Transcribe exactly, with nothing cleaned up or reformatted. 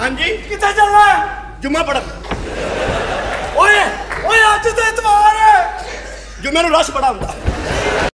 ਹਾਂਜੀ ਕਿੱਥੇ ਚੱਲਣਾ? ਜੁਮਾ ਪੜਨ। ਓਏ ਓਏ ਅੱਜ ਤੇ ਇਤਵਾਰ ਹੈ। ਜੁਮੇ ਨੂੰ ਰਸ਼ ਬੜਾ ਹੁੰਦਾ।